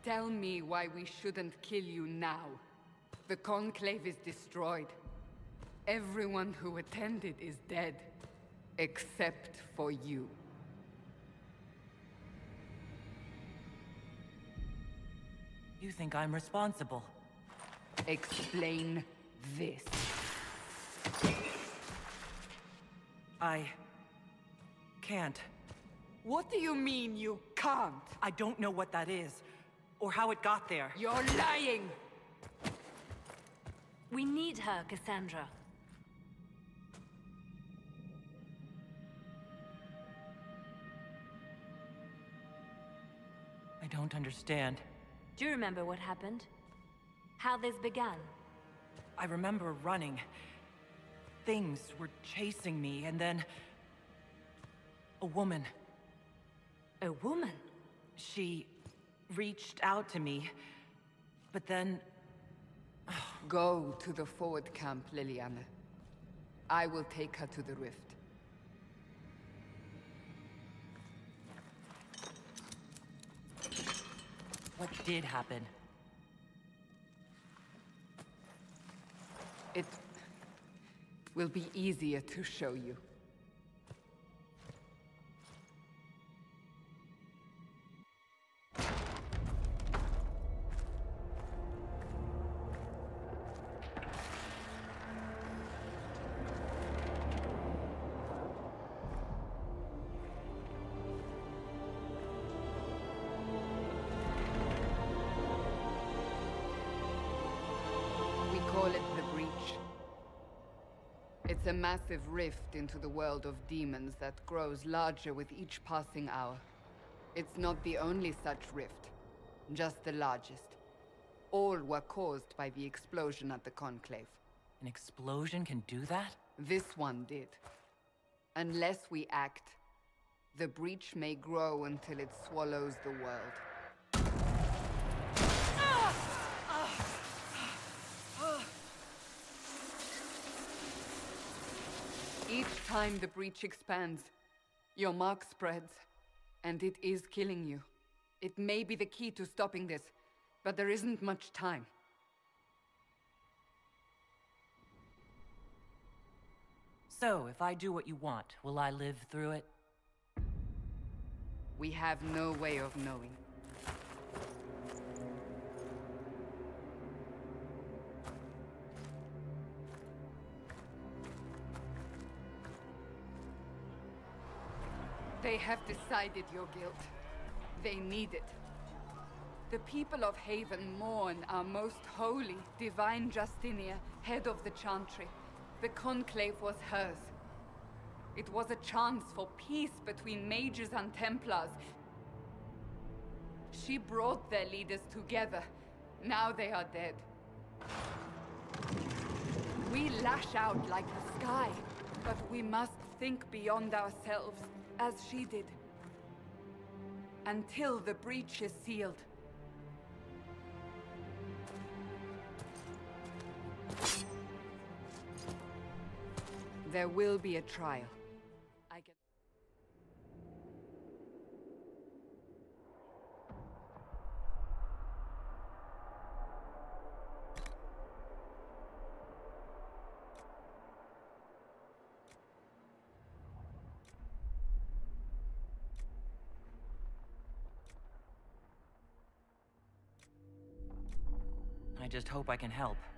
Tell me why we shouldn't kill you now. The Conclave is destroyed. Everyone who attended is dead. Except for you. You think I'm responsible? Explain this. I... can't. What do you mean you can't? I don't know what that is, or how it got there. You're lying! We need her, Cassandra. I don't understand. Do you remember what happened? How this began? I remember running. Things were chasing me, and then... a woman. A woman? She reached out to me, but then... Go to the forward camp, Leliana. I will take her to the rift. What did happen? It will be easier to show you. We call it the Breach. It's a massive rift into the world of demons that grows larger with each passing hour. It's not the only such rift, just the largest. All were caused by the explosion at the Conclave. An explosion can do that? This one did. Unless we act, the Breach may grow until it swallows the world. Each time the Breach expands, your mark spreads, and it is killing you. It may be the key to stopping this, but there isn't much time. So, if I do what you want, will I live through it? We have no way of knowing. They have decided your guilt. They need it. The people of Haven mourn our most holy, divine Justinia, head of the Chantry. The Conclave was hers. It was a chance for peace between mages and Templars. She brought their leaders together. Now they are dead. We lash out like the sky, but we must think beyond ourselves, as she did. Until the breach is sealed. There will be a trial. I get... I just hope I can help.